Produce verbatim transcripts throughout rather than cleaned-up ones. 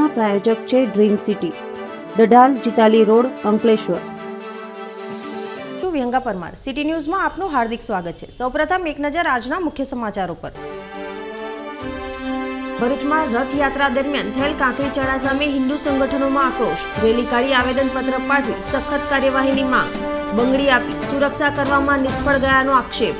પ્રાયોજક છે dream city, Dadhal Jitali road, Ankleshwar. Vihanga Parmar, city ન્યૂઝમાં આપનું હાર્દિક સ્વાગત છે। સૌપ્રથમ એક નજર આજના મુખ્ય સમાચારો પર। ભરૂચમાં રથયાત્રા દરમિયાન થયેલ કાંકરી ચણા સામે હિન્દુ સંગઠનોમાં આક્રોશ, રેલી કાઢી આવેદનપત્ર પાઠવી સખત કાર્યવાહીની માંગ, બંગડી આપી સુરક્ષા કરવામાં નિષ્ફળ ગયાનો આક્ષેપ।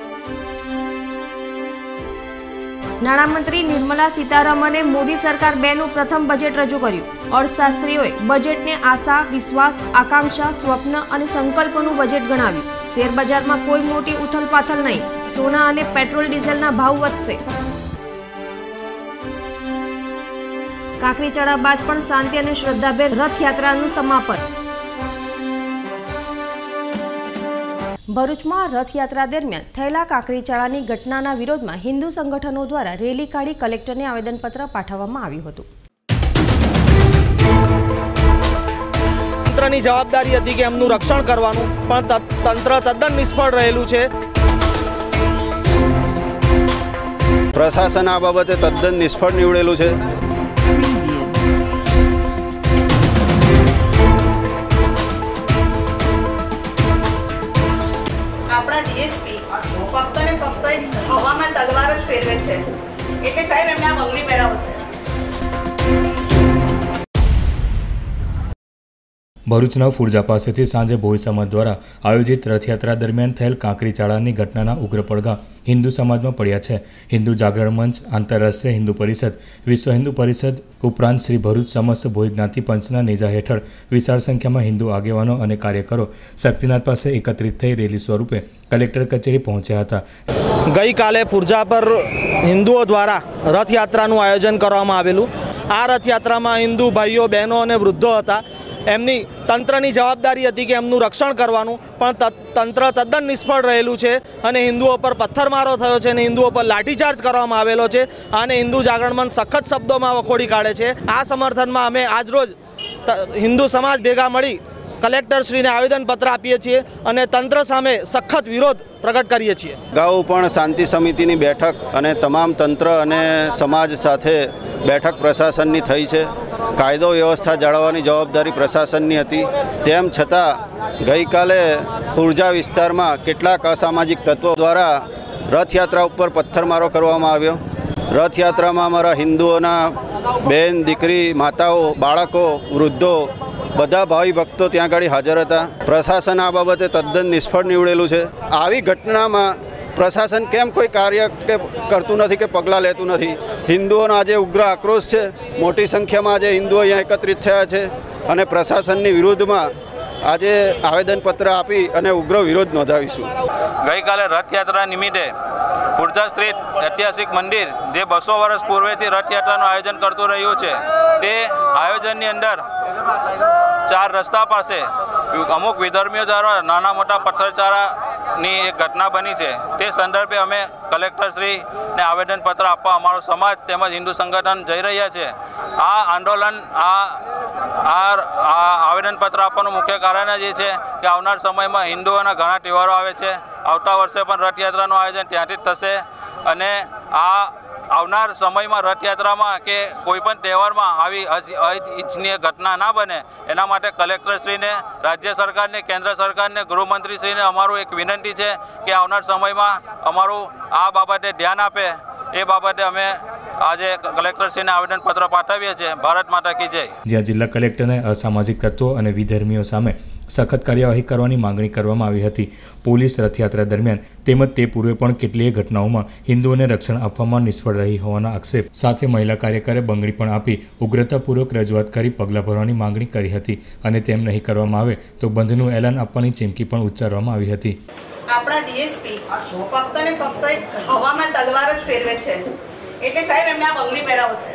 નાણામંત્રી નિર્મલા સીતારમણે મોદી સરકાર બે નું પ્રથમ બજેટ રજૂ કર્યું। અર્થશાસ્ત્રીઓએ બજેટને આશા, વિશ્વાસ, આકાંક્ષા, સ્વપ્ન અને સંકલ્પનું બજેટ ગણાવ્યું। શેરબજારમાં કોઈ મોટી ઉથલપાથલ નહીં, સોના અને પેટ્રોલ ડીઝલના ભાવ વધશે। કાંકરી ચડા બાદ પણ શાંતિ અને શ્રદ્ધાભેર રથયાત્રાનું સમાપન। ભરૂચમાં રથયાત્રા દરમિયાન થયેલા કાંકરી ચડાની ઘટનાના વિરોધમાં હિન્દુ સંગઠનો દ્વારા રેલી કાઢી કલેક્ટરને આવેદનપત્ર પાઠવવામાં આવ્યું હતું। તંત્રની જવાબદારી હતી કે એમનું રક્ષણ કરવાનું, પણ તંત્ર તદ્દન નિષ્ફળ રહેલું છે। પ્રશાસન આ બાબતે તદ્દન નિષ્ફળ નીવડેલું છે। આપણા ડીએસપી ફક્ત ને ફક્ત હવામાં તલવાર જ ફેરવે છે, એટલે સાહેબ એમને આ બંગડી પહેરાવશે। ભરૂચના ફુરજા પાસેથી સાંજે ભોઈ સમાજ દ્વારા આયોજિત રથયાત્રા દરમિયાન થયેલ કાંકરી ચાળાની ઘટનાના ઉગ્ર પડઘા હિન્દુ સમાજમાં પડ્યા છે। હિન્દુ જાગરણ મંચ, આંતરરાષ્ટ્રીય હિન્દુ પરિષદ, વિશ્વ હિન્દુ પરિષદ ઉપરાંત શ્રી ભરૂચ સમસ્ત ભોઈ જ્ઞાતિ પંચના નેજા હેઠળ વિશાળ સંખ્યામાં હિન્દુ આગેવાનો અને કાર્યકરો શક્તિનાથ પાસે એકત્રિત થઈ રેલી સ્વરૂપે કલેક્ટર કચેરી પહોંચ્યા હતા। ગઈકાલે ફુરજા પર હિન્દુઓ દ્વારા રથયાત્રાનું આયોજન કરવામાં આવેલું। આ રથયાત્રામાં હિન્દુ ભાઈઓ, બહેનો અને વૃદ્ધો હતા। એમની તંત્રની જવાબદારી હતી કે એમનું રક્ષણ કરવાનું, પણ તંત્ર તદ્દન નિષ્ફળ રહેલું છે અને હિન્દુઓ પર પથ્થરમારો થયો છે અને હિન્દુઓ પર લાઠીચાર્જ કરવામાં આવેલો છે અને હિન્દુ જાગરણ મંચ સખત શબ્દોમાં વખોડી કાઢે છે। આ સમર્થનમાં અમે આજરોજ હિન્દુ સમાજ ભેગા મળી કલેક્ટરશ્રીને આવેદનપત્ર આપીએ છીએ અને તંત્ર સામે સખત વિરોધ પ્રગટ કરીએ છીએ। અગાઉ પણ શાંતિ સમિતિની બેઠક અને તમામ તંત્ર અને સમાજ સાથે બેઠક પ્રશાસનની થઈ છે। કાયદો વ્યવસ્થા જાળવવાની જવાબદારી પ્રશાસનની હતી, તેમ છતાં ગઈકાલે ફુરજા વિસ્તારમાં કેટલાક અસામાજિક તત્વો દ્વારા રથયાત્રા ઉપર પથ્થરમારો કરવામાં આવ્યો। રથયાત્રામાં અમારા હિન્દુઓના બહેન, દીકરી, માતાઓ, બાળકો, વૃદ્ધો બધા ભાવિ ભક્તો ત્યાં આગળ હાજર હતા। પ્રશાસન આ બાબતે તદ્દન નિષ્ફળ નીવડેલું છે। આવી ઘટનામાં પ્રશાસન કેમ કોઈ કાર્ય કે કરતું નથી કે પગલાં લેતું નથી? હિન્દુઓનો આજે ઉગ્ર આક્રોશ છે। મોટી સંખ્યામાં આજે હિન્દુઓ અહીંયા એકત્રિત થયા છે અને પ્રશાસનની વિરુદ્ધમાં આજે આવેદનપત્ર આપી અને ઉગ્ર વિરોધ નોંધાવીશું। ગઈકાલે રથયાત્રા નિમિત્તે ફુરજા સ્થિત ઐતિહાસિક મંદિર જે બસો વર્ષ પૂર્વેથી રથયાત્રાનું આયોજન કરતું રહ્યું છે, તે આયોજનની અંદર ચાર રસ્તા પાસે અમુક વિધર્મીઓ દ્વારા નાના મોટા પથ્થરચારાની એક ઘટના બની છે। તે સંદર્ભે અમે કલેક્ટરશ્રીને આવેદનપત્ર આપવા અમારો સમાજ તેમજ હિન્દુ સંગઠન જઈ રહ્યા છે। આ આંદોલન આ આ આવેદનપત્ર આપવાનું મુખ્ય કારણ જ એ છે કે આવનાર સમયમાં હિન્દુઓના ઘણા તહેવારો આવે છે। આવતા વર્ષે પણ રથયાત્રાનું આયોજન ત્યાંથી જ થશે અને આ આવનાર સમયમાં રથયાત્રામાં કે કોઈપણ તહેવારમાં આવી અનિચ્છનીય ઘટના ના બને, એના માટે કલેક્ટરશ્રીને, રાજ્ય સરકારને, કેન્દ્ર સરકારને, ગૃહમંત્રીશ્રીને અમારું એક વિનંતી છે કે આવનાર સમયમાં અમારું આ બાબતે ધ્યાન આપે। એ બાબતે અમે આજે કલેક્ટરશ્રીને આવેદનપત્ર પાઠવીએ છીએ। ભારત માતા કી જય। જ્યાં જિલ્લા કલેક્ટરને અસામાજિક તત્વો અને વિધર્મીઓ સામે સખત કાર્યવાહી કરવાની માંગણી કરવામાં આવી હતી। પોલીસ રથયાત્રા દરમિયાન તેમજ તે પૂર્વે પણ કેટલીય ઘટનાઓમાં હિન્દુઓને રક્ષણ આપવામાં નિષ્ફળ રહી હોવાના આક્ષેપ સાથે મહિલા કાર્યકરે બંગડી પણ આપી ઉગ્રતાપૂર્વક રજૂઆત કરી પગલાં ભરવાની માંગણી કરી હતી અને તેમ નહીં કરવામાં આવે તો બંધનું એલાન આપવાની ચીમકી પણ ઉચ્ચારવામાં આવી હતી। આપણા ડીએસપી ફક્ત ને ફક્ત હવામાં તલવાર જ ફેરવે છે, એટલે સાહેબ એમને આ બંગડી પહેરાવશે।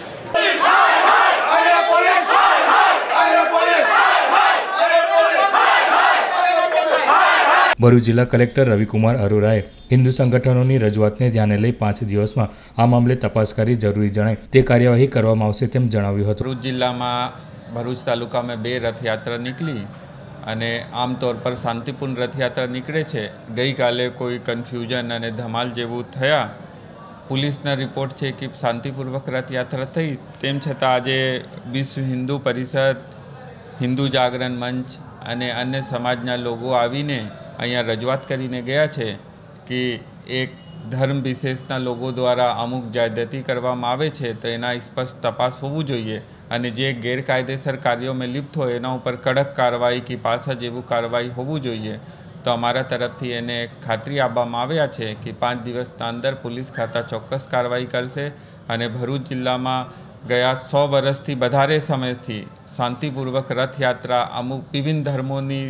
ભરૂચ જિલ્લા કલેક્ટર રવિકુમાર અરોરાએ હિન્દુ સંગઠનોની રજૂઆતને ધ્યાને લઈ પાંચ દિવસમાં આ મામલે તપાસ કરી જરૂરી જણાય તે કાર્યવાહી કરવામાં આવશે તેમ જણાવ્યું હતું। ભરૂચ જિલ્લામાં ભરૂચ તાલુકામાં બે રથયાત્રા નીકળી અને આમતौर પર શાંતિપૂર્ણ રથયાત્રા નીકળે છે। ગઈકાલે કોઈ કન્ફ્યુઝન અને ધમાલ જેવું થયા પોલીસના રિપોર્ટ છે કે શાંતિપૂર્વક રથયાત્રા થઈ, તેમ છતાં આજે વિશ્વ હિન્દુ પરિષદ, હિન્દુ જાગરણ મંચ અને અન્ય સમાજના લોકો આવીને અહીંયા રજૂઆત કરીને ગયા છે કે એક ધર્મ વિશેષના લોકો દ્વારા અમુક જાહેરાતી કરવામાં આવે છે તો એના સ્પષ્ટ તપાસ હોવું જોઈએ અને જે ગેરકાયદેસર કાર્યોમાં લિપ્ત હોય એના ઉપર કડક કાર્યવાહી કે પાછા જેવું કાર્યવાહી હોવું જોઈએ. તો અમારા તરફથી એને ખાતરી આપવામાં આવ્યા છે કે પાંચ દિવસના અંદર પોલીસ ખાતા ચોક્કસ કાર્યવાહી કરશે અને ભરૂચ જિલ્લામાં ગયા સો વર્ષથી વધારે સમયથી શાંતિપૂર્વક રથયાત્રા અમુક વિભિન્ન ધર્મોની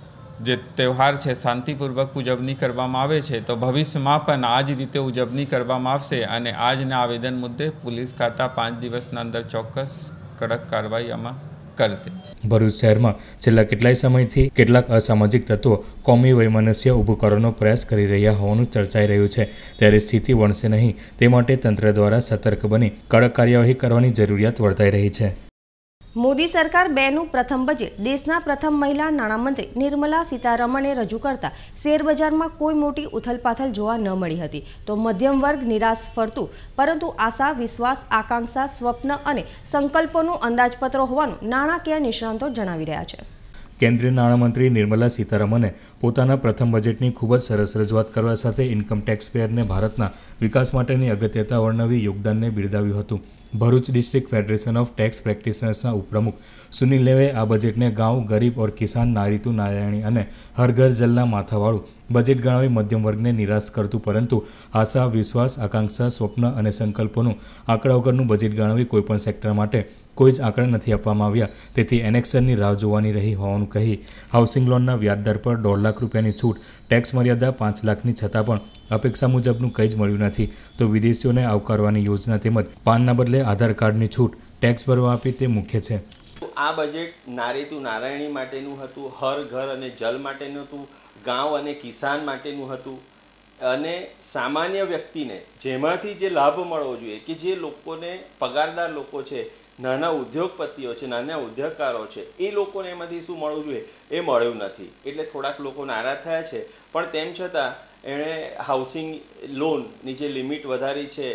જે તહેવાર છે શાંતિપૂર્વક ઉજવણી કરવામાં આવે છે, તો ભવિષ્યમાં પણ આ જ રીતે ઉજવણી કરવામાં આવશે અને આજના આવેદન મુદ્દે પોલીસ ખાતા પાંચ દિવસના અંદર ચોક્કસ કડક કાર્યવાહી આમાં કરશે. ભરૂચ શહેરમાં છેલ્લા કેટલાય સમયથી કેટલાક અસામાજિક તત્વો કોમી વૈમનસ્ય ઊભું કરવાનો પ્રયાસ કરી રહ્યા હોવાનું ચર્ચાઈ રહ્યું છે, ત્યારે સ્થિતિ વણસે નહીં તે માટે તંત્ર દ્વારા સતર્ક બની કડક કાર્યવાહી કરવાની જરૂરિયાત વર્તાઈ રહી છે. મોદી સરકાર બેનું પ્રથમ બજેટ દેશના પ્રથમ મહિલા નાણામંત્રી નિર્મલા સીતારમણે રજૂ કરતા શેરબજારમાં કોઈ મોટી ઉથલપાથલ જોવા ન મળી હતી, તો મધ્યમ વર્ગ નિરાશ ફરતું પરંતુ આશા, વિશ્વાસ, આકાંક્ષા, સ્વપ્ન અને સંકલ્પોનું અંદાજપત્ર હોવાનું નાણાકીય નિષ્ણાતો જણાવી રહ્યા છે. કેન્દ્રીય નાણામંત્રી નિર્મલા સીતારમણે પોતાના પ્રથમ બજેટની ખૂબ જ સરસ રજૂઆત કરવા સાથે ઇન્કમ ટેક્સ પેયરને ભારતના વિકાસ માટેની અગત્યતા વર્ણવી યોગદાનને બિરદાવ્યું હતું. Bharuch district federation of tax પ્રેક્ટિશનર્સના ઉપપ્રમુખ સુનિલ લેવે આ બજેટને ગાંવ, ગરીબ ઓર કિસાન, નારીતુ નારાયણી અને હર ઘર જલના માથાવાળું બજેટ ગણાવી મધ્યમ વર્ગને નિરાશ કરતું પરંતુ આશા, વિશ્વાસ, આકાંક્ષા, સ્વપ્ન અને સંકલ્પોનું આંકડા વગરનું બજેટ ગણાવી કોઈપણ સેક્ટર માટે કોઈ જ આંકડા નથી આપવામાં આવ્યા, તેથી એનેક્શનની રાહ જોવાની રહી હોવાનું કહી હાઉસિંગ લોનના વ્યાજદર પર દોઢ લાખ રૂપિયાની છૂટ, ટેક્સ મર્યાદા પાંચ લાખની છતાં પણ અપેક્ષા મુજબનું કંઈ જ મળ્યું નથી, તો વિદેશીઓને આવકારવાની યોજના તેમજ પાનના બદલે આધાર કાર્ડની છૂટ ટેક્સ ભરવા આપી તે મુખ્ય છે. આ બજેટ નારીતુ નારાયણી માટેનું હતું, હર ઘર અને જલ માટેનું હતું, ગાંવ અને કિસાન માટેનું હતું અને સામાન્ય વ્યક્તિને જેમાંથી જે લાભ મળવો જોઈએ કે જે લોકોને પગારદાર લોકો છે, નાના ઉદ્યોગપતિઓ છે, નાના ઉદ્યોગકારો છે, એ લોકોને એમાંથી શું મળવું જોઈએ એ મળ્યું નથી, એટલે થોડાક લોકો નારાજ થયા છે. પણ તેમ છતાં એણે હાઉસિંગ લોનની જે લિમિટ વધારી છે,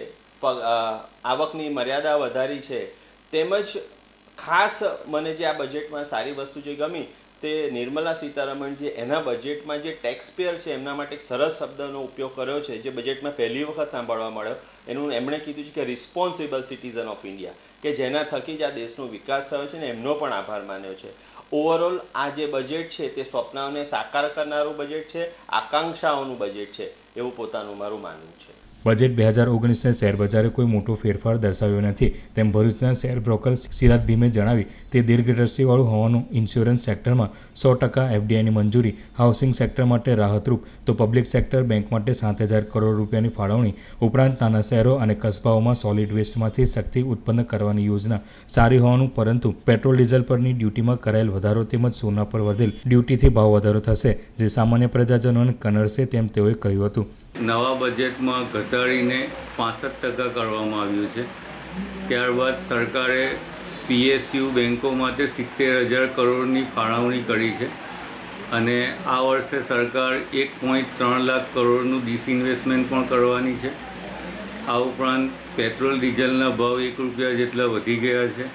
આવકની મર્યાદા વધારી છે, તેમજ ખાસ મને જે આ બજેટમાં સારી વસ્તુ જે ગમી તે નિર્મલા સીતારમણ જે એના બજેટમાં જે ટેક્સ પેયર છે એમના માટે એક સરસ શબ્દનો ઉપયોગ કર્યો છે જે બજેટમાં પહેલી વખત સાંભળવા મળ્યો. એનું એમણે કીધું છે કે રિસ્પોન્સિબલ સિટીઝન ઓફ ઇન્ડિયા, કે જેના થકી જ આ દેશનો વિકાસ થયો છે ને એમનો પણ આભાર માન્યો છે. ઓવરઓલ આ જે બજેટ છે તે સ્વપ્નાઓને સાકાર કરનારું બજેટ છે, આકાંક્ષાઓનું બજેટ છે એવું પોતાનું મારું માનવું છે. બજેટ બે હજાર ઓગણીસને શેરબજારે કોઈ મોટો ફેરફાર દર્શાવ્યો નથી તેમ ભરૂચના શેર બ્રોકર સિરાજ ભીમે જણાવી તે દીર્ઘદ્રષ્ટિવાળું હોવાનું. ઇન્સ્યોરન્સ સેક્ટરમાં સો ટકા એફડીઆઈની મંજૂરી, હાઉસિંગ સેક્ટર માટે રાહતરૂપ, તો પબ્લિક સેક્ટર બેંક માટે સાત હજાર કરોડ રૂપિયાની ફાળવણી ઉપરાંત નાના શહેરો અને કસ્બાઓમાં સોલિડ વેસ્ટમાંથી શક્તિ ઉત્પન્ન કરવાની યોજના સારી હોવાનું, પરંતુ પેટ્રોલ ડીઝલ પરની ડ્યુટીમાં કરાયેલ વધારો તેમજ સોના પર વધેલ ડ્યુટીથી ભાવ વધારો થશે જે સામાન્ય પ્રજાજનોને કનડશે તેમ તેઓએ કહ્યું હતું. નવા બજેટમાં ઘટાડીને પાસઠ ટકા કરવામાં આવ્યું છે. ત્યારબાદ સરકારે પીએસયુ બેન્કો માટે સિત્તેર હજાર કરોડની ફાળવણી કરી છે અને આ વર્ષે સરકાર એક પોઈન્ટ ત્રણ લાખ કરોડનું ડિસઇન્વેસ્ટમેન્ટ પણ કરવાની છે. આ ઉપરાંત પેટ્રોલ ડીઝલના ભાવ એક રૂપિયા જેટલા વધી ગયા છે.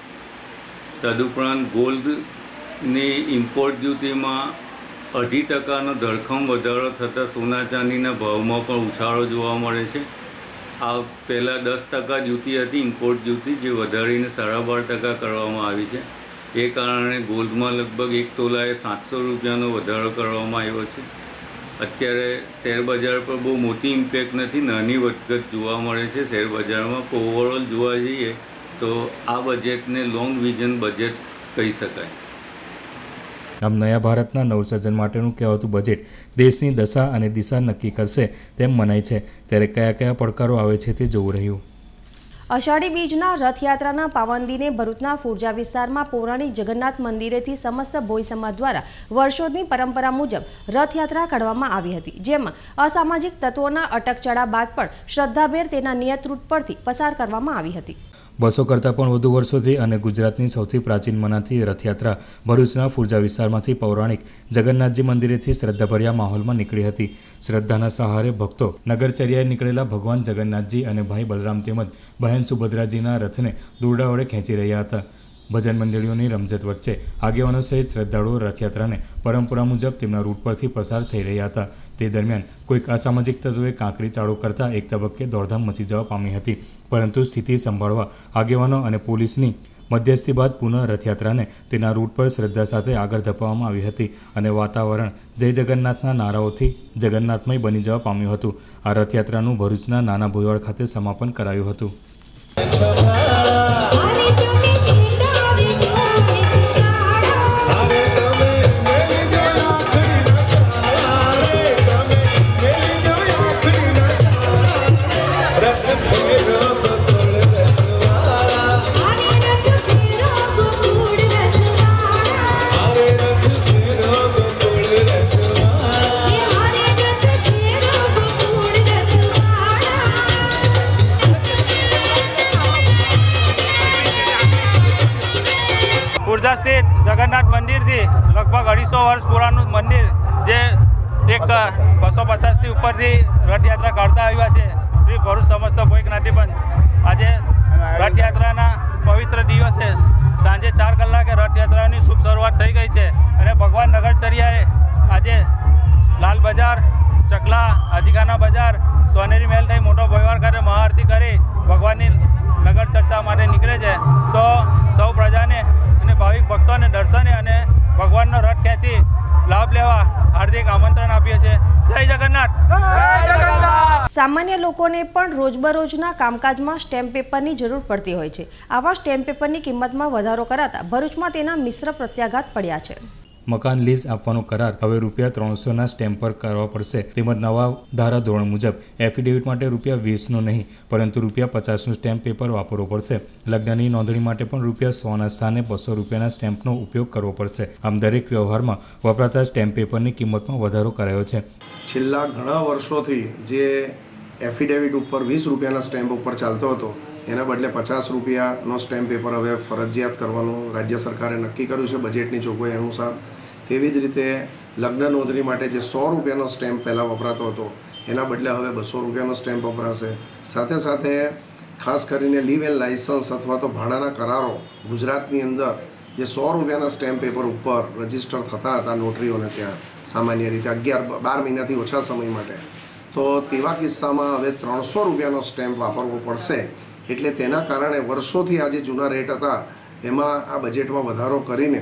તદુપરાંત ગોલ્ડની ઇમ્પોર્ટ ડ્યુટીમાં અઢી ટકાનો ધરખમ વધારો થતાં સોના ચાંદીના ભાવમાં પણ ઉછાળો જોવા મળે છે. આ પહેલાં દસ ટકા ડ્યુટી હતી ઇમ્પોર્ટ ડ્યુટી, જે વધારીને સાડા બાર ટકા કરવામાં આવી છે. એ કારણે ગોલ્ડમાં લગભગ એક તોલાએ સાતસો રૂપિયાનો વધારો કરવામાં આવ્યો છે. અત્યારે શેરબજાર પર બહુ મોટી ઇમ્પેક્ટ નથી, નાની વધઘટ જોવા મળે છે શેરબજારમાં. ઓવરઓલ જોવા જઈએ તો આ બજેટને લોંગ વિઝન બજેટ કહી શકાય. આમ નયા ભારતના નવસર્જન માટેનું કહેવાતું બજેટ દેશની દશા અને દિશા નક્કી કરશે તેમ મનાય છે, ત્યારે કયા કયા પડકારો આવે છે તે જોવું રહ્યું. અષાઢી બીજના રથયાત્રાના પાવન દિને ભરૂચના ફુરજા વિસ્તારમાં પૌરાણિક જગન્નાથ મંદિરેથી સમસ્ત ભોઈ સમાજ દ્વારા વર્ષોની પરંપરા મુજબ રથયાત્રા કાઢવામાં આવી હતી, જેમાં અસામાજિક તત્વોના અટકચળા બાદ પણ શ્રદ્ધાભેર તેના નિયત રૂટ પરથી પસાર કરવામાં આવી હતી. બસો કરતાં પણ વધુ વર્ષોથી અને ગુજરાતની સૌથી પ્રાચીન મનાતી રથયાત્રા ભરૂચના ફુરજા વિસ્તારમાંથી પૌરાણિક જગન્નાથજી મંદિરેથી શ્રદ્ધાભર્યા માહોલમાં નીકળી હતી. શ્રદ્ધાના સહારે ભક્તો નગરચર્યાએ નીકળેલા ભગવાન જગન્નાથજી અને ભાઈ બલરામ તેમજ બહેન સુભદ્રાજીના રથને દોરડા વડે ખેંચી રહ્યા હતા. ભજન મંડળીઓની રમઝટ વચ્ચે આગેવાનો સહિત શ્રદ્ધાળુઓ રથયાત્રાને પરંપરા મુજબ તેમના રૂટ પરથી પસાર થઈ રહ્યા હતા. તે દરમિયાન કોઈક અસામાજિક તત્વોએ કાંકરી ચાળો કરતાં એક તબક્કે દોડધામ મચી જવા પામી હતી, પરંતુ સ્થિતિ સંભાળવા આગેવાનો અને પોલીસની મધ્યસ્થી બાદ પુનઃ રથયાત્રાને તેના રૂટ પર શ્રદ્ધા સાથે આગળ ધપાવવામાં આવી હતી અને વાતાવરણ જય જગન્નાથના નારાઓથી જગન્નાથમય બની જવા પામ્યું હતું. આ રથયાત્રાનું ભરૂચના નાના ભોયવાડ ખાતે સમાપન કરાયું હતું. ફુરજા સ્થિત જગન્નાથ મંદિરથી લગભગ અઢીસો વર્ષ પુરાણું મંદિર જે એક બસો પચાસથી ઉપરથી રથયાત્રા કરતા આવ્યા છે. શ્રી ભરૂચ સમસ્ત ભોઈ જ્ઞાતિ પંચ આજે રથયાત્રાના પવિત્ર દિવસે સાંજે ચાર કલાકે રથયાત્રાની શુભ શરૂઆત થઈ ગઈ છે અને ભગવાન નગરચર્યાએ આજે લાલ બજાર, ચકલા, અધિકાના બજાર, સોનેરી મહેલ થઈ મોટો ભોયવાડ ખાતે મહાઆરતી કરી ભગવાનની નગર ચર્ચા માટે નીકળે છે. તો સૌ પ્રજાને અને ભાવિક ભક્તોને દર્શને અને ભગવાનનો રથ ખેંચી લાભ લેવા હાર્દિક આમંત્રણ આપીએ છીએ. જય જગન્નાથ. સામાન્ય લોકોને પણ રોજબરોજના કામકાજમાં સ્ટેમ્પ પેપરની જરૂર પડતી હોય છે. આવા સ્ટેમ્પ પેપરની કિંમતમાં વધારો કરાતા ભરૂચમાં તેના મિશ્ર પ્રત્યાઘાત પડ્યા છે. મકાન લીઝ આપવાનો કરાર હવે રૂપિયા ત્રણસોના સ્ટેમ્પ પર કરવા પડશે. તેમજ નવા ધારાધોરણ મુજબ એફિડેવિટ માટે રૂપિયા વીસનો નહીં પરંતુ રૂપિયા પચાસનું સ્ટેમ્પ પેપર વાપરવો પડશે. લગ્નની નોંધણી માટે પણ રૂપિયા સોના સ્થાને બસો રૂપિયાના સ્ટેમ્પનો ઉપયોગ કરવો પડશે. આમ દરેક વ્યવહારમાં વપરાતા સ્ટેમ્પ પેપરની કિંમતમાં વધારો કરાયો છે. છેલ્લા ઘણા વર્ષોથી જે એફિડેવિટ ઉપર વીસ રૂપિયાના સ્ટેમ્પ ઉપર ચાલતો હતો એના બદલે પચાસ રૂપિયાનો સ્ટેમ્પ પેપર હવે ફરજિયાત કરવાનું રાજ્ય સરકારે નક્કી કર્યું છે બજેટની જોગવાઈ અનુસાર. તેવી જ રીતે લગ્ન નોંધણી માટે જે સો રૂપિયાનો સ્ટેમ્પ પહેલાં વપરાતો હતો એના બદલે હવે બસો રૂપિયાનો સ્ટેમ્પ વપરાશે. સાથે સાથે ખાસ કરીને લીવ એન્ડ લાઇસન્સ અથવા તો ભાડાના કરારો ગુજરાતની અંદર જે સો રૂપિયાના સ્ટેમ્પ પેપર ઉપર રજીસ્ટર થતા હતા નોટરીઓને ત્યાં સામાન્ય રીતે અગિયાર બાર મહિનાથી ઓછા સમય માટે, તો તેવા કિસ્સામાં હવે ત્રણસો રૂપિયાનો સ્ટેમ્પ વાપરવો પડશે. એટલે તેના કારણે વર્ષોથી આ જે જૂના રેટ હતા એમાં આ બજેટમાં વધારો કરીને,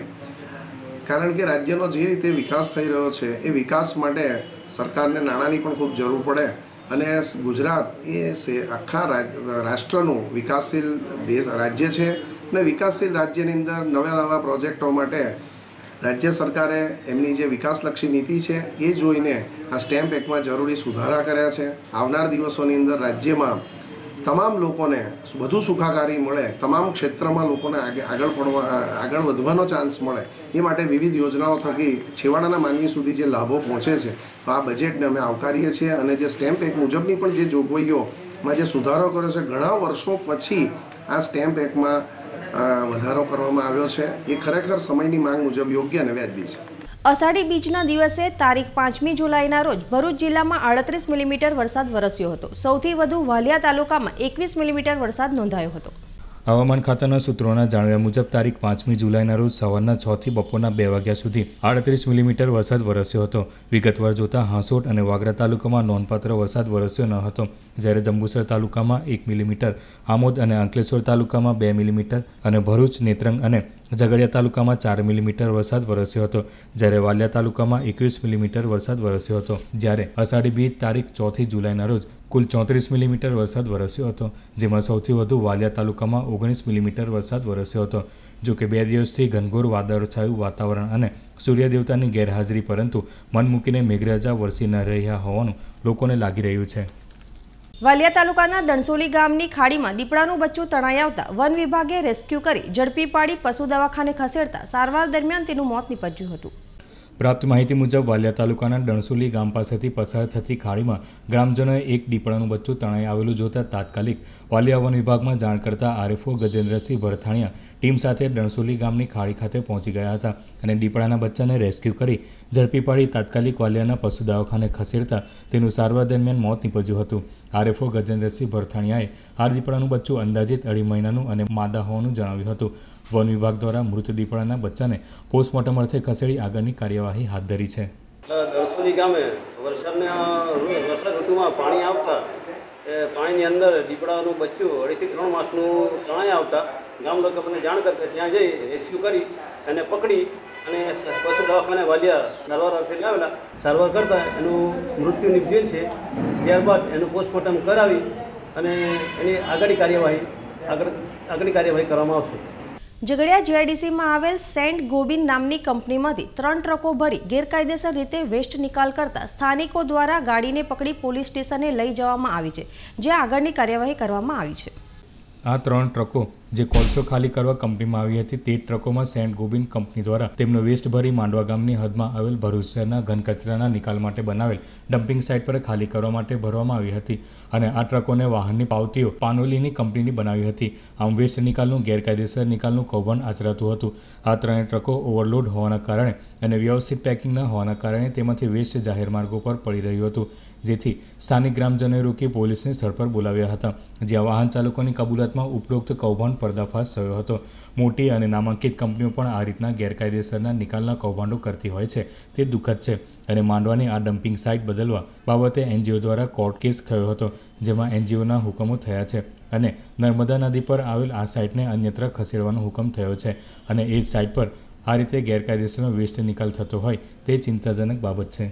કારણ કે રાજ્યનો જે રીતે વિકાસ થઈ રહ્યો છે એ વિકાસ માટે સરકારને નાણાંની પણ ખૂબ જરૂર પડે અને ગુજરાત એ આખા રાષ્ટ્રનું વિકાસશીલ દેશ રાજ્ય છે અને વિકાસશીલ રાજ્યની અંદર નવા નવા પ્રોજેક્ટો માટે રાજ્ય સરકારે એમની જે વિકાસલક્ષી નીતિ છે એ જોઈને આ સ્ટેમ્પ એક્ટમાં જરૂરી સુધારા કર્યા છે. આવનાર દિવસોની અંદર રાજ્યમાં તમામ લોકોને વધુ સુખાકારી મળે, તમામ ક્ષેત્રમાં લોકોને આગળ પડવા આગળ વધવાનો ચાન્સ મળે એ માટે વિવિધ યોજનાઓ થકી છેવાડાના માનવી સુધી જે લાભો પહોંચે છે તો આ બજેટને અમે આવકારીએ છીએ. અને જે સ્ટેમ્પ એક્ટ મુજબની પણ જે જોગવાઈઓમાં જે સુધારો કર્યો છે ઘણા વર્ષો પછી આ સ્ટેમ્પ એક્ટમાં વધારો કરવામાં આવ્યો છે એ ખરેખર સમયની માંગ મુજબ યોગ્ય અને વ્યાજબી છે. અષાઢી બીજના દિવસે તારીખ પાંચમી જુલાઈના રોજ ભરૂચ જિલ્લામાં આડત્રીસ મિલીમીટર વરસાદ વરસ્યો હતો. સૌથી વધુ વાલિયા તાલુકામાં એકવીસ મિલીમીટર વરસાદ નોંધાયો હતો. હવામાન ખાતાના સૂત્રોના જણાવ્યા મુજબ તારીખ પાંચમી જુલાઈના રોજ સવારના છ થી બપોરના બે વાગ્યા સુધી આડત્રીસ મિલીમીટર વરસાદ વરસ્યો હતો. વિગતવાર જોતા હાંસોટ અને વાગરા તાલુકામાં નોંધપાત્ર વરસાદ વરસ્યો ન હતો, જ્યારે જંબુસર તાલુકામાં એક મિલીમીટર, આમોદ અને અંકલેશ્વર તાલુકામાં બે મિલીમીટર અને ભરૂચ, નેત્રંગ અને ઝઘડિયા તાલુકામાં ચાર મિલીમીટર વરસાદ વરસ્યો હતો, જ્યારે વાલિયા તાલુકામાં એકવીસ મિલીમીટર વરસાદ વરસ્યો હતો. જ્યારે અષાઢી બીજ તારીખ ચોથી જુલાઈના રોજ કુલ ચોત્રીસ મિલીમીટર વરસાદ વરસ્યો હતો, જેમાં સૌથી વધુ વાલિયા તાલુકામાં ઓગણીસ મિલીમીટર વરસાદ વરસ્યો હતો. જો કે બે દિવસથી ઘનઘોર વાદળછાયું વાતાવરણ અને સૂર્યદેવતાની ગેરહાજરી પરંતુ મન મૂકીને મેઘરાજા વરસી ન રહ્યા હોવાનું લોકોને લાગી રહ્યું છે. વાલિયા તાલુકાના દણસોલી ગામની ખાડીમાં દીપડાનું બચ્ચું તણાઈ આવતા વન વિભાગે રેસ્ક્યુ કરી ઝડપી પાડી પશુ દવાખાને ખસેડતા સારવાર દરમિયાન તેનું મોત નીપજ્યું હતું. પ્રાપ્ત માહિતી મુજબ વાલિયા તાલુકાના ડણસુલી ગામ પાસેથી પસાર થતી ખાડીમાં ગ્રામજનોએ એક દીપડાનું બચ્ચું તણાઈ આવેલું જોતા તાત્કાલિક વાલિયા વન વિભાગમાં જાણ કરતા આરએફઓ ગજેન્દ્રસિંહ ભરથાણિયા ટીમ સાથે ડણસુલી ગામની ખાડી ખાતે પહોંચી ગયા હતા અને દીપડાના બચ્ચાને રેસ્ક્યુ કરી ઝડપી પાડી તાત્કાલિક વાલિયાના પશુ દવાખાને ખસેડતા તેનું સારવાર દરમિયાન મોત નીપજ્યું હતું. આરએફઓ ગજેન્દ્રસિંહ ભરથાણિયાએ આ દીપડાનું બચ્ચું અંદાજિત અઢી મહિનાનું અને માદા હોવાનું જણાવ્યું હતું. વન વિભાગ દ્વારા મૃત દીપડાના બચ્ચાને પોસ્ટમોર્ટમ અર્થે ખસેડી આગળની કાર્યવાહી હાથ ધરી છે. દરસુલી ગામે વરસાદના વરસાદ ઋતુમાં પાણી આવતા પાણીની અંદર દીપડાનું બચ્ચું અઢીથી ત્રણ માસનું તણાઈ આવતા ગામ લોકોને જાણ કરતા ત્યાં જઈ રેસ્ક્યુ કરી અને પકડી અને પશુ દવાખાને વાલિયા સારવાર અર્થે આવેલા સારવાર કરતા એનું મૃત્યુ નિપજ્યું છે. ત્યારબાદ એનું પોસ્ટમોર્ટમ કરાવી અને એની આગળની કાર્યવાહી આગળ આગળની કાર્યવાહી કરવામાં આવશે. ઝઘડિયા જીઆઈડીસીમાં આવેલ સેન્ટ ગોબિન નામની કંપનીમાંથી ત્રણ ટ્રકો ભરી ગેરકાયદેસર રીતે વેસ્ટ નિકાલ કરતા સ્થાનિકો દ્વારા ગાડીને પકડી પોલીસ સ્ટેશને લઈ જવામાં આવી છે, જ્યાં આગળની કાર્યવાહી કરવામાં આવી છે. આ ત્રણ ટ્રકો જે કોલસો ખાલી કરવા કંપનીમાં આવી હતી તે ટ્રકોમાં સેન્ટ ગોબિન કંપની દ્વારા તેમનો વેસ્ટ ભરી માંડવા ગામની હદમાં આવેલ ભરૂચ શહેરના ઘન કચરાના નિકાલ માટે બનાવેલ ડમ્પિંગ સાઇટ પર ખાલી કરવા માટે ભરવામાં આવી હતી અને આ ટ્રકોને વાહનની પાવતીઓ પાનોલીની કંપનીની બનાવી હતી. આમ વેસ્ટ નિકાલનું ગેરકાયદેસર નિકાલનું કૌભાંડ આચરાતું હતું. આ ત્રણેય ટ્રકો ઓવરલોડ હોવાના કારણે અને વ્યવસ્થિત પેકિંગ ન હોવાના કારણે તેમાંથી વેસ્ટ જાહેર માર્ગો પર પડી રહ્યું હતું, જેથી સ્થાનિક ગ્રામજનોએ રોકી પોલીસને સ્થળ પર બોલાવ્યા હતા, જ્યાં વાહન ચાલકોની કબૂલાતમાં ઉપરોક્ત કૌભાંડ પર્દાફાશ થયો હતો. મોટી અને નામાંકિત કંપનીઓ પણ આ રીતના ગેરકાયદેસરના નિકાલના કૌભાંડો કરતી હોય છે તે દુઃખદ છે અને માંડવાની આ ડમ્પિંગ સાઇટ બદલવા બાબતે એનજીઓ દ્વારા કોર્ટ કેસ થયો હતો, જેમાં એનજીઓના હુકમો થયા છે અને નર્મદા નદી પર આવેલ આ સાઇટને અન્યત્ર ખસેડવાનો હુકમ થયો છે અને એ જ સાઇટ પર આ રીતે ગેરકાયદેસરનો વેસ્ટ નિકાલ થતો હોય તે ચિંતાજનક બાબત છે.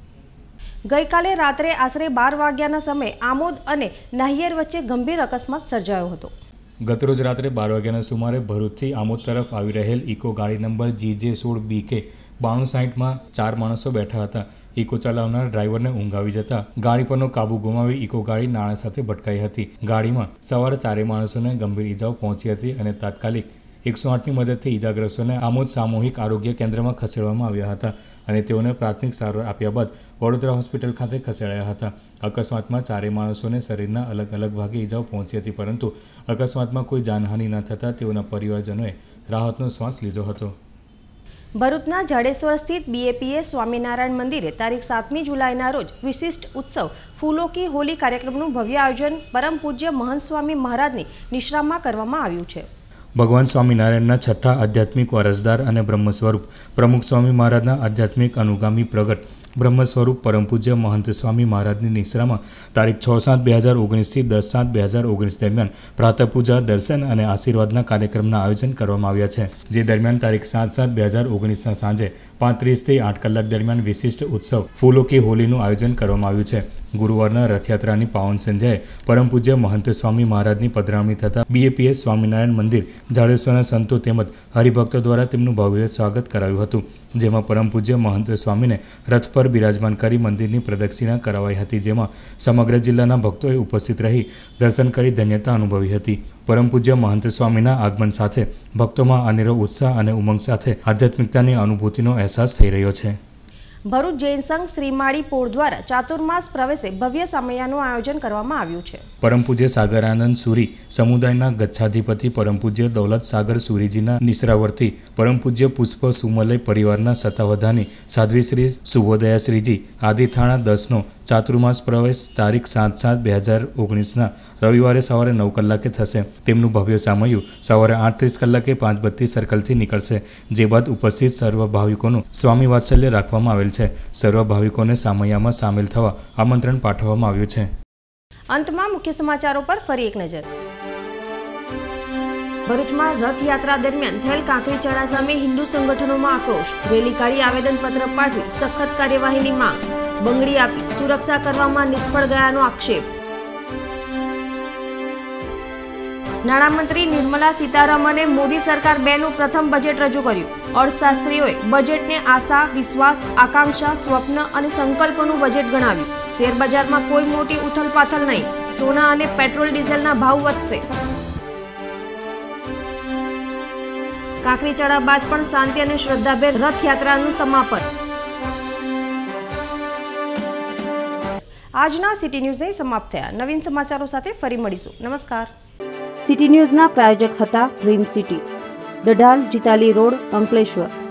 ગઈકાલે રાત્રે આશરે બાર વાગ્યાના સમયે આમોદ અને નાહિયેર વચ્ચે ગંભીર અકસ્માત સર્જાયો હતો. ગતરોજ રાત્રે બાર વાગ્યાના સુમારે ભરૂચથી આમોદ તરફ આવી રહેલ ઇકો ગાડી નંબર જી જે સોળ બી કે બાણું સાઠમાં ચાર માણસો બેઠા હતા. ઇકો ચલાવનાર ડ્રાઈવરને ઊંઘ આવી જતા ગાડી પરનો કાબુ ગુમાવી ઇકો ગાડી નાળા સાથે ભટકાઈ હતી. ગાડીમાં સવાર ચારેય માણસોને ગંભીર ઈજાઓ પહોંચી હતી અને તાત્કાલિક એકસો આઠની મદદથી ઈજાગ્રસ્તોને આમોદ સામૂહિક આરોગ્ય કેન્દ્રમાં ખસેડવામાં આવ્યા હતા અને તેઓને પ્રાથમિક સારવાર આપ્યા બાદ વડોદરા હોસ્પિટલ ખાતે ખસેડાયા હતા. અકસ્માતમાં ચારેય માણસોને શરીરના અલગ અલગ ભાગે ઈજાઓ પહોંચી હતી, પરંતુ અકસ્માતમાં કોઈ જાનહાનિ ન થતાં તેઓના પરિવારજનોએ રાહતનો શ્વાસ લીધો હતો. ભરૂચના જાડેશ્વર સ્થિત બીએપીએસ સ્વામિનારાયણ મંદિરે તારીખ સાતમી જુલાઈના રોજ વિશિષ્ટ ઉત્સવ ફૂલો કી હોલી કાર્યક્રમનું ભવ્ય આયોજન પરમ પૂજ્ય મહંત સ્વામી મહારાજની નિશ્રામાં કરવામાં આવ્યું છે. ભગવાન સ્વામિનારાયણના છઠ્ઠા આધ્યાત્મિક વારસદાર અને બ્રહ્મ સ્વરૂપ પ્રમુખ સ્વામી મહારાજના આધ્યાત્મિક અનુગામી પ્રગટ બ્રહ્મ સ્વરૂપ પરમ પૂજ્ય મહંત સ્વામી મહારાજની નિશ્રામાં તારીખ છ સાત બે હજાર ઓગણીસથી દસ સાત બે હજાર ઓગણીસ દરમિયાન પ્રાતઃ પૂજા, દર્શન અને આશીર્વાદના કાર્યક્રમના આયોજન કરવામાં આવ્યા છે. જે દરમિયાન તારીખ સાત સાત બે હજાર ઓગણીસના સાંજે પાંત્રીસથી આઠ કલાક દરમિયાન વિશિષ્ટ ઉત્સવ ફૂલો કી હોલીનું આયોજન કરવામાં આવ્યું છે. ગુરુવારના રથયાત્રાની પાવન સંધ્યાએ પરમ પૂજ્ય મહંત સ્વામી મહારાજની પધરામણી થતાં બીએપીએસ સ્વામિનારાયણ મંદિર જાડેશ્વરના સંતો તેમજ હરિભક્તો દ્વારા તેમનું ભવ્ય સ્વાગત કરાયું હતું, જેમાં પરમ પૂજ્ય મહંત સ્વામીને રથ પર બિરાજમાન કરી મંદિરની પ્રદક્ષિણા કરાવાઈ હતી, જેમાં સમગ્ર જિલ્લાના ભક્તોએ ઉપસ્થિત રહી દર્શન કરી ધન્યતા અનુભવી હતી. પરમ પૂજ્ય મહંત સ્વામીના આગમન સાથે ભક્તોમાં અનેરો ઉત્સાહ અને ઉમંગ સાથે આધ્યાત્મિકતાની અનુભૂતિનો અહેસાસ થઈ રહ્યો છે. ભરૂચ જૈન સંઘ શ્રીમાળી પોળ દ્વારા ચાતુર્માસ પ્રવેશે ભવ્ય સમયાનું આયોજન કરવામાં આવ્યું છે. પરમ પૂજ્ય સાગરાનંદ સુરી સમુદાયના ગચ્છાધિપતિ પરમ પૂજ્ય દૌલત સાગર સુરીજીના નિશ્રાવર્તી પરમ પૂજ્ય પુષ્પ સુમલય પરિવારના સતાવધાની સાધ્વી શ્રી સુબોદયા શ્રીજી આદિથાણા દસનો ચાતુર્માસ પ્રવેશ તારીખ સાત સાત બે હજાર ઓગણીસના રવિવારે સવારે નવ કલાકે થશે. તેમનું ભવ્ય સામયું સવારે આઠ ત્રીસ કલાકે પાંચ બત્તીસ સર્કલથી નીકળશે, જે બાદ ઉપસ્થિત સર્વ ભાવિકોનું સ્વામી વાત્સલ્ય રાખવામાં આવેલ છે. સર્વ ભાવિકોને સામૈયામાં સામેલ થવા આમંત્રણ પાઠવવામાં આવ્યું છે. અંતમાં મુખ્ય સમાચારો પર ફરી એક નજર. ભરૂચમાં રથયાત્રા દરમિયાન થયેલ કાંકરી ચણા સામે હિન્દુ સંગઠનોમાં આક્રોશ. રેલી કાઢી આવેદનપત્ર પાઠવી સખત કાર્યવાહીની માંગ. બંગડી આપી સુરક્ષા કરવામાં નિષ્ફળ ગયાનો આક્ષેપ. નાણામંત્રી નિર્મલા સીતારમણે મોદી સરકાર બે નું પ્રથમ બજેટ રજૂ કર્યું. અર્થશાસ્ત્રીઓએ બજેટને આશા, વિશ્વાસ, આકાંક્ષા, સ્વપ્ન અને સંકલ્પનું બજેટ ગણાવ્યું. શેરબજારમાં કોઈ મોટી ઉથલપાથલ નહીં. સોના અને પેટ્રોલ ડીઝલના ભાવ વધશે. કાંકરી ચડા બાદ પણ શાંતિ અને શ્રદ્ધાભેર રથયાત્રાનું સમાપન. આજના સિટી ન્યૂઝ અહીં સમાપ્ત થયા. નવીન સમાચારો સાથે ફરી મળીશું. નમસ્કાર. સિટી ન્યૂઝના પ્રાયોજક હતા dream city, Dadhal, Jitali road, Ankleshwar.